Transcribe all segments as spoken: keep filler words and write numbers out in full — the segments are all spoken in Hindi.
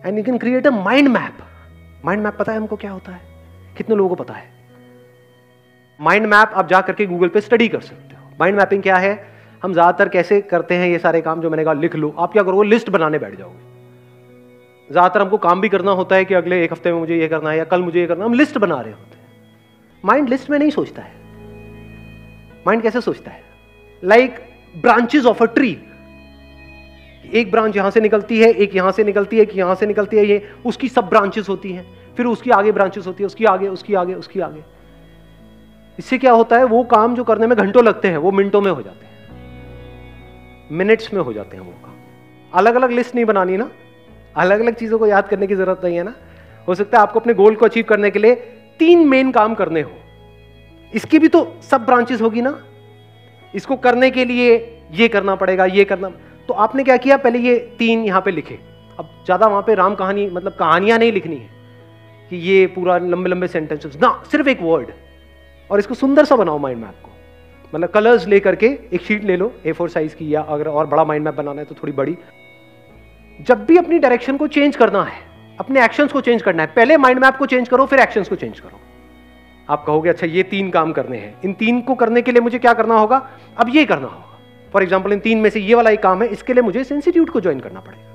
And you can create a mind map. Mind map पता है हमको क्या होता है? कितने लोगों को पता है? माइंड मैप आप जा करके गूगल पे स्टडी कर सकते हो। माइंड मैपिंग क्या है? हम ज्यादातर कैसे करते हैं ये सारे काम, जो मैंने कहा लिख लो। आप क्या करोगे? लिस्ट बनाने बैठ जाओगे। ज्यादातर हमको काम भी करना होता है कि अगले एक हफ्ते में मुझे ये करना है या कल मुझे ये करना है, हम लिस्ट बना रहे होते हैं। माइंड लिस्ट में नहीं सोचता है। माइंड कैसे सोचता है? Like branches of a tree. एक ब्रांच यहां से निकलती है, एक यहां से निकलती है, एक यहां से निकलती है, ये उसकी सब ब्रांचेस होती हैं, फिर उसकी आगे ब्रांचेस होती है, उसकी आगे, उसकी आगे, उसकी आगे। इससे क्या होता है? वो काम जो करने में घंटों लगते हैं वो मिनटों में हो जाते हैं, मिनट्स में हो जाते हैं वो काम। अलग अलग लिस्ट नहीं बनानी ना, अलग अलग चीजों को याद करने की जरूरत नहीं है ना। हो सकता है आपको अपने गोल को अचीव करने के लिए तीन मेन काम करने हो, इसकी भी तो सब ब्रांचेस होगी ना। इसको करने के लिए ये करना पड़ेगा, ये करना। तो आपने क्या किया? पहले ये तीन यहां पे लिखे। अब ज्यादा वहां पे राम कहानी, मतलब कहानियां नहीं लिखनी है कि ये पूरा लंबे लंबे सेंटेंसेस ना, सिर्फ एक वर्ड। और इसको सुंदर सा बनाओ माइंड मैप को। मतलब कलर्स लेकर के एक शीट ले लो ए फोर साइज की, या अगर और बड़ा माइंड मैप बनाना है तो थोड़ी बड़ी। जब भी अपनी डायरेक्शन को चेंज करना है, अपने एक्शंस को चेंज करना है, पहले माइंड मैप को चेंज करो, फिर एक्शंस को चेंज करो। आप कहोगे अच्छा ये तीन काम करने हैं, इन तीन को करने के लिए मुझे क्या करना होगा? अब ये करना होगा। फॉर एग्जाम्पल इन तीन में से ये वाला एक काम है, इसके लिए मुझे इस इंस्टीट्यूट को ज्वाइन करना पड़ेगा।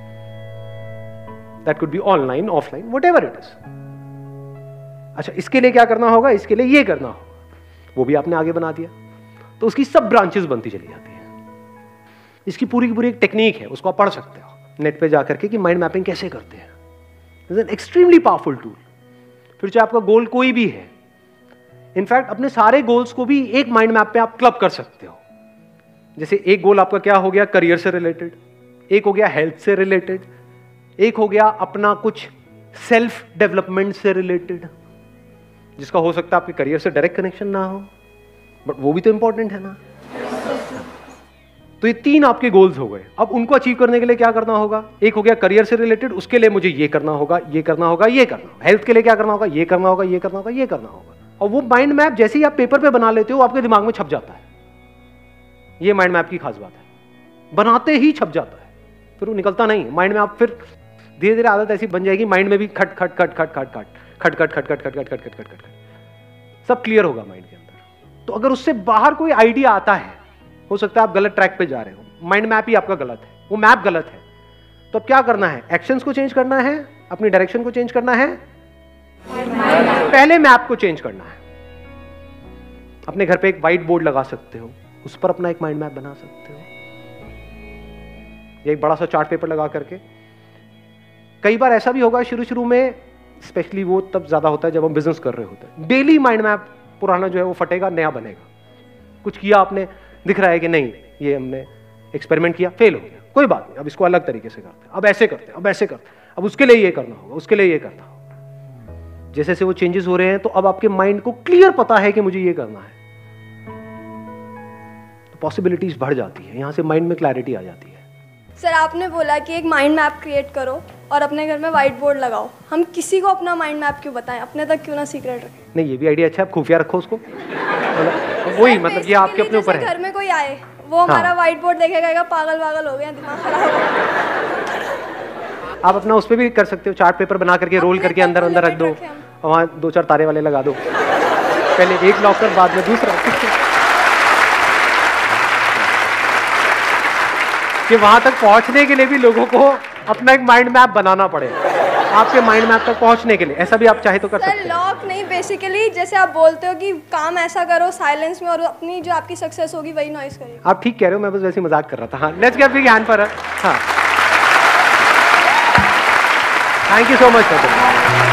That could be online, offline, whatever it is. अच्छा इसके लिए क्या करना होगा? इसके लिए ये करना होगा, वो भी आपने आगे बना दिया। तो उसकी सब ब्रांचेस बनती चली जाती है। इसकी पूरी की पूरी एक टेक्निक है, उसको आप पढ़ सकते हो नेट पे जाकर के कि माइंड मैपिंग कैसे करते हैं। It's an extremely powerful tool. फिर चाहे आपका गोल कोई भी है, इनफैक्ट अपने सारे गोल्स को भी एक माइंड मैप पे आप क्लब कर सकते हो। जैसे एक गोल आपका क्या हो गया? करियर से रिलेटेड, एक हो गया हेल्थ से रिलेटेड, एक हो गया अपना कुछ सेल्फ डेवलपमेंट से रिलेटेड, जिसका हो सकता है आपके करियर से डायरेक्ट कनेक्शन ना हो, बट वो भी तो इंपॉर्टेंट है ना। तो ये तीन आपके गोल्स हो गए। अब उनको अचीव करने के लिए क्या करना होगा? एक हो गया करियर से रिलेटेड, उसके लिए मुझे ये करना होगा, ये करना होगा, ये करना होगा। हेल्थ के लिए क्या करना होगा? ये करना होगा, ये करना होगा, ये करना होगा। और वो माइंड मैप जैसे ही आप पेपर पे बना लेते हो, आपके दिमाग में छप जाता है। ये माइंड मैप की खास बात है, बनाते ही छप जाता है, फिर वो निकलता नहीं माइंड में। आप फिर धीरे धीरे आदत ऐसी बन जाएगी, माइंड में भी खट खट खट खट खट खट खट खट खट खट खट खट खट खट खट खट सब क्लियर होगा माइंड के अंदर। तो अगर उससे बाहर कोई आइडिया आता है, हो सकता है आप गलत ट्रैक पे जा रहे हो, माइंड मैप ही आपका गलत है, वो मैप गलत है। तो अब क्या करना है? एक्शंस को चेंज करना है, अपनी डायरेक्शन को चेंज करना है, पहले मैप को चेंज करना है। अपने घर पे एक व्हाइट बोर्ड लगा सकते हो, उस पर अपना एक माइंड मैप बना सकते हो, एक बड़ा सा चार्ट पेपर लगा करके। कई बार ऐसा भी होगा शुरू शुरू में, स्पेशली वो तब ज्यादा होता है जब हम बिजनेस कर रहे होते हैं, डेली माइंड मैप पुराना जो है वो फटेगा, नया बनेगा। कुछ किया आपने, दिख रहा है कि नहीं ये हमने एक्सपेरिमेंट किया, फेल हो गया, कोई बात नहीं, अब इसको अलग तरीके से करते हैं, अब ऐसे करते हैं, अब ऐसे करते हैं, अब उसके लिए ये करना होगा, उसके लिए ये करना होगा। जैसे जैसे वो चेंजेस हो रहे हैं, तो अब आपके माइंड को क्लियर पता है कि मुझे ये करना है, तो पॉसिबिलिटीज बढ़ जाती है, यहां से माइंड में क्लैरिटी आ जाती है। सर आपने बोला कि एक माइंड मैप क्रिएट करो और अपने घर में व्हाइट बोर्ड लगाओ, हम किसी को अपना माइंड मैप क्यों बताएं, अपने तक क्यों ना सीक्रेट रखें? नहीं, ये भी आइडिया अच्छा है, आप खुफिया रखो उसको। वही मतलब ये आपके अपने ऊपर है। घर में कोई आए, वो हमारा व्हाइट बोर्ड देखेगा, पागल पागल हो गया, दिमाग खराब हो गया। आप अपना उस पर भी कर सकते हो, चार्ट पेपर बना करके रोल करके अंदर अंदर रख दो, और वहाँ दो चार तारे वाले लगा दो, पहले एक लॉकर बाद में दूसरा, कि वहां तक पहुंचने के लिए भी लोगों को अपना एक माइंड मैप बनाना पड़ेगा, आपके माइंड मैप तक पहुंचने के लिए। ऐसा भी आप चाहे तो कर सकते हैं। लॉक नहीं, बेसिकली जैसे आप बोलते हो कि काम ऐसा करो साइलेंस में, और अपनी जो आपकी सक्सेस होगी वही नॉइस करेगी। आप ठीक कह रहे हो, मैं बस वैसे मजाक कर रहा था। हाँ, let's give big hand for her. हाँ, thank you so much for that.